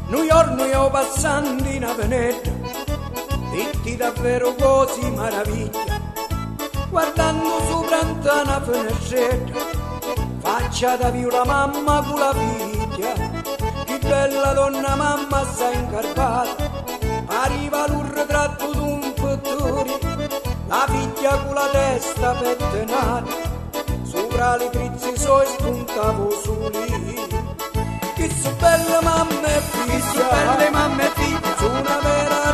New York passando in Venezia, detti davvero così meraviglia, guardando sopra una finestretta, faccia da più la mamma con la figlia, che bella donna mamma sta incarpata, arriva un ritratto d'un pittore, la figlia con la testa pettinata, sopra le trizze suoi spuntavo soli. Che so belle mamme e figlia, belle mamme e figlia, su una vera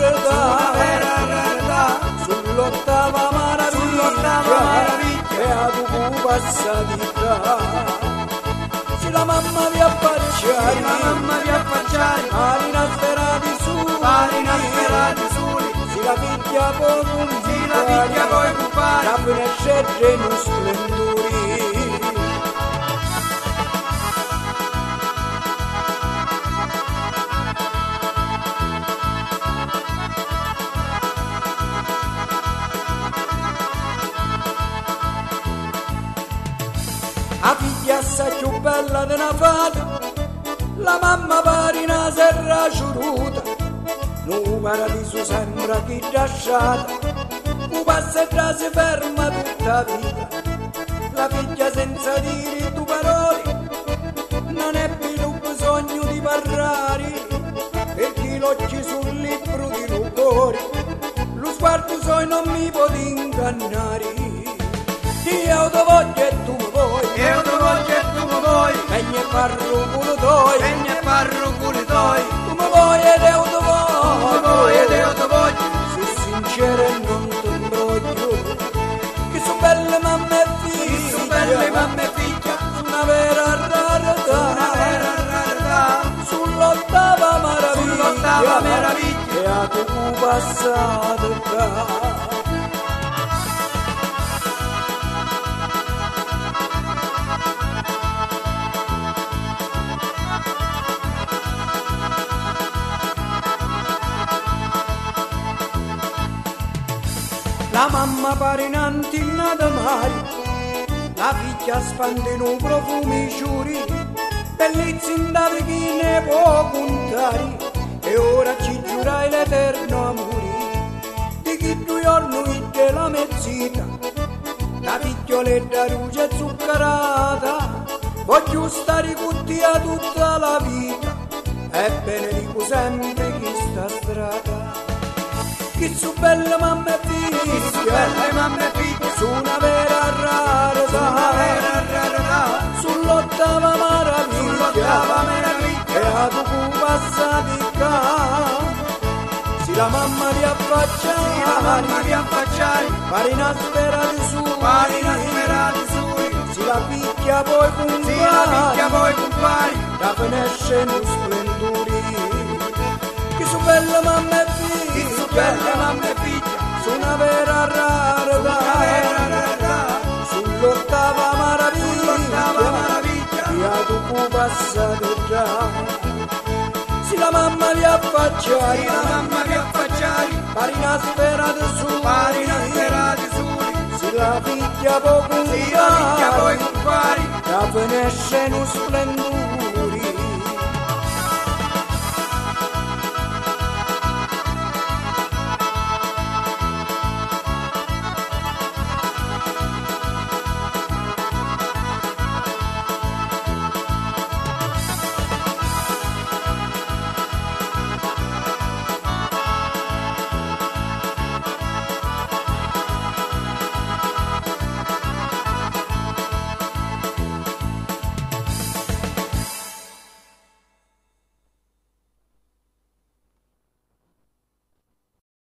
rarità, sull'ottava meraviglia, e a tu passa di là. Se la mamma vi affacciare, marina sperati soli, se la figlia poi compare, la finescette in splendori. La figlia assai più bella di una fata, la mamma pare una serra ciuruta, un paradiso sembra chi lasciata, un passeggio si ferma tutta vita, la figlia senza dire due parole, non è più bisogno di parlare, perché l'occhio sul libro di Lucori, lo sguardo soi non mi può ingannare. Io te voglio e tu mi vuoi, Vegna e parlo culo toi, tu mi vuoi ed io te voglio, sei sincero e non ti imbroglio, che sono belle mamme e figlia, una vera rarità, sull'ottava meraviglia, e a tu passato qua. La mamma pare un'antenna da mare, la figlia spande in un profumi ciuri, bellezza da chi ne può contare, e ora ci giurai l'eterno amore, di chi tu giorno vide la mezzita, la figlioletta ruce zuccherata, voglio stare con te tutta la vita, ebbene dico sempre chi sta strada. Che su belle mamme e figlia, su una vera rarità, sull'ottava meraviglia, e a tu passa di qua. Se la mamma vi affacciare, marina sperati soli, se la picchia poi compare, la finesce in splendori. Che su belle mamme e figlia, su una vera rarità, sull'ottava meraviglia, e a tu passate già. Se la mamma vi affacciare, marina sperate soli, se la figlia poi compare, la finesce in splendore.